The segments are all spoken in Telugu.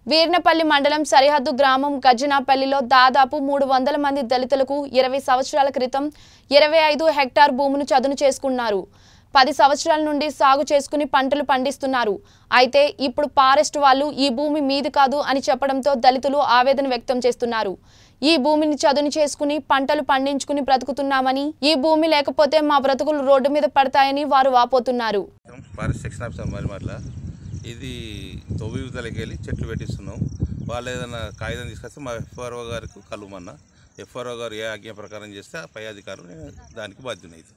వీర్నపల్లి మండలం సరిహద్దు గ్రామం గజనాపల్లిలో దాదాపు 300 మంది దళితులకు 20 సంవత్సరాల క్రితం 25 హెక్టార్ భూమిని చదును చేసుకున్నారు. 10 సంవత్సరాల నుండి సాగు చేసుకుని పంటలు పండిస్తున్నారు. అయితే ఇప్పుడు ఫారెస్ట్ వాళ్ళు ఈ భూమి మీది కాదు అని చెప్పడంతో దళితులు ఆవేదన వ్యక్తం చేస్తున్నారు. ఈ భూమిని చదును చేసుకుని పంటలు పండించుకుని బ్రతుకుతున్నామని, ఈ భూమి లేకపోతే మా బ్రతుకులు రోడ్డు మీద పడతాయని వారు వాపోతున్నారు. ఇది తొవ్వితలకి వెళ్ళి చెట్లు పెట్టిస్తున్నాం. వాళ్ళు ఏదైనా కాగితం తీసుకొస్తే మా ఎఫ్ఆర్ఓ గారికి కలుమన్నా ఎఫ్ఆర్ఓ గారు ఏ ఆజ్ఞ ప్రకారం చేస్తే ఆ పై అధికారులు దానికి బాధ్యులు అవుతుంది.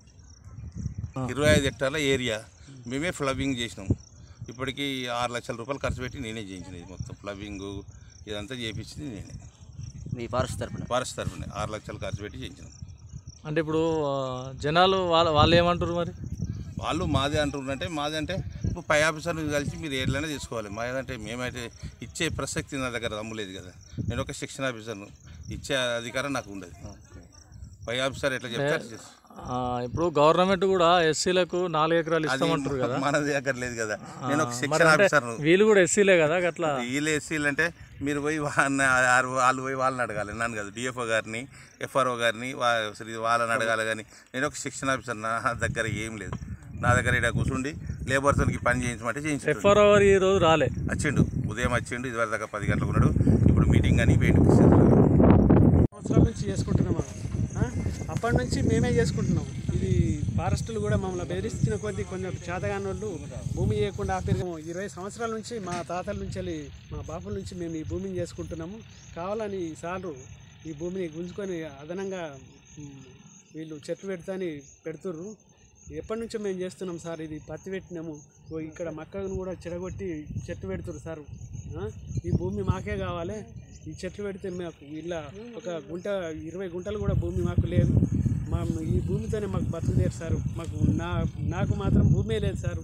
25 హెక్టార్ల ఏరియా మేమే ఫ్లవింగ్ చేసినాం. ఇప్పటికీ 6 లక్షల రూపాయలు ఖర్చు పెట్టి నేనే చేయించినది. మొత్తం ఫ్లవింగ్ ఇదంతా చేయించింది నేనే. మీ ఫారెస్ట్ తరఫున 6 లక్షలు ఖర్చు పెట్టి చేయించినాం. అంటే ఇప్పుడు జనాలు వాళ్ళు ఏమంటారు? మరి వాళ్ళు మాదే అంటున్నారంటే మాది అంటే ఇప్పుడు పై ఆఫీసర్ని కలిసి మీరు ఏట్లనే తీసుకోవాలి. మాదంటే మేమైతే ఇచ్చే ప్రసక్తి నా దగ్గర దమ్ములేదు కదా. నేను ఒక సెక్షన్ ఆఫీసర్ను, ఇచ్చే అధికారం నాకు ఉండదు. పై ఆఫీసర్ ఎట్లా చెప్తారు. ఇప్పుడు గవర్నమెంట్ కూడా ఎస్సీలకు 4 ఎకరాలు ఇస్తామంటారు కదా, మన దగ్గర లేదు కదా. నేను ఒక సెక్షన్ ఆఫీసర్ను. వీళ్ళు కూడా ఎస్సీలే కదా. అట్లా వీళ్ళు ఎస్సీలు అంటే మీరు పోయి వాళ్ళు పోయి వాళ్ళని అడగాలి, నన్ను కాదు. డిఎఫ్ఓ గారిని ఎఫ్ఆర్ఓ గారిని వాళ్ళని అడగాలి. కానీ నేను ఒక సెక్షన్ ఆఫీసర్, నా దగ్గర ఏం లేదు. నా దగ్గర ఇక్కడ కూర్చుండి లేబర్తో పని చేయించమంటే చేయించు. ఎఫ్ఆర్ఓ ఈ రోజు రాలే, వచ్చిండు. ఉదయం వచ్చిండు, ఇదివరకు దాకా 10 గంటలకు ఉన్నాడు. ఇప్పుడు మీటింగ్ అని పెయింట్ సంవత్సరాల నుంచి చేసుకుంటున్నాము. అప్పటి నుంచి మేమే చేసుకుంటున్నాం. ఇది ఫారెస్టులు కూడా మమ్మల్ని బెదిరించిన కొద్దీ కొంచెం చేతగాని వాళ్ళు భూమి చేయకుండా ఆపేరు. 20 సంవత్సరాల నుంచి మా తాతల నుంచి వెళ్ళి మా బాపుల నుంచి మేము ఈ భూమిని చేసుకుంటున్నాము. కావాలని సార్లు ఈ భూమిని గుంజుకొని అదనంగా వీళ్ళు చెట్లు పెడతాని పెడుతుర్రు. ఎప్పటి నుంచో మేము చేస్తున్నాం సార్. ఇది పత్తి పెట్టినాము, ఇక్కడ మక్కను కూడా చెడగొట్టి చెట్లు పెడుతుర్రు సార్. ఈ భూమి మాకే కావాలి. ఈ చెట్లు పెడితే మాకు ఇలా ఒక గుంట 20 గుంటలు కూడా భూమి మాకు లేదు. ఈ భూమితోనే మాకు బతుకులేరు సార్. మాకు నాకు మాత్రం భూమే లేదు సార్.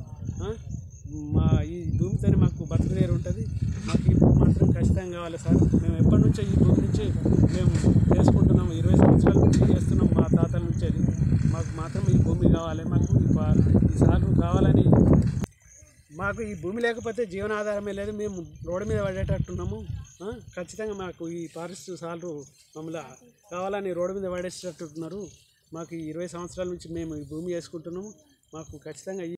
ఈ భూమితోనే మాకు బతుకులేరు ఉంటుంది. మాకు ఈ భూమి మాత్రం ఖచ్చితంగా కావాలి సార్. మేము ఎప్పటి నుంచో ఈ భూమి నుంచి మేము చేసుకుంటున్నాము. 20 సంవత్సరాల నుంచి చేస్తున్నాం మా తాతల నుంచి. మాకు మాత్రం ఈ భూమి కావాలి. మాకు ఈ సార్లు కావాలని. మాకు ఈ భూమి లేకపోతే జీవనాధారమే లేదు. మేము రోడ్డు మీద పడేటట్టున్నాము. ఖచ్చితంగా మాకు ఈ ఫారెస్ట్ సార్లు మమ్మల్ని కావాలని రోడ్డు మీద పడేసేటట్టున్నారు. మాకు ఈ 20 సంవత్సరాల నుంచి మేము ఈ భూమి చేసుకుంటున్నాము. మాకు ఖచ్చితంగా